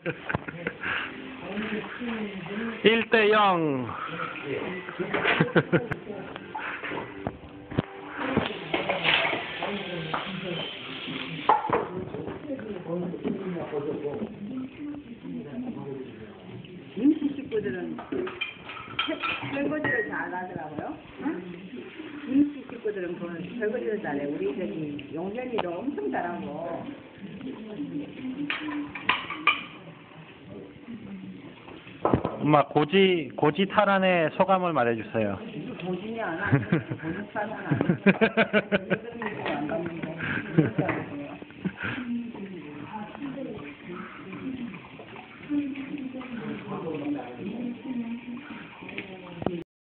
1대0. 임시 식구들은 설거지를 잘 하더라고요. 응? 임시 식구들은 그 설거지를 잘해. 우리 저기 용현이도 엄청 잘하고. 엄마 고지 탈환의 소감을 말해주세요. 이거 고지냐 안 하고 고지 사는 안 해. 안 받는데.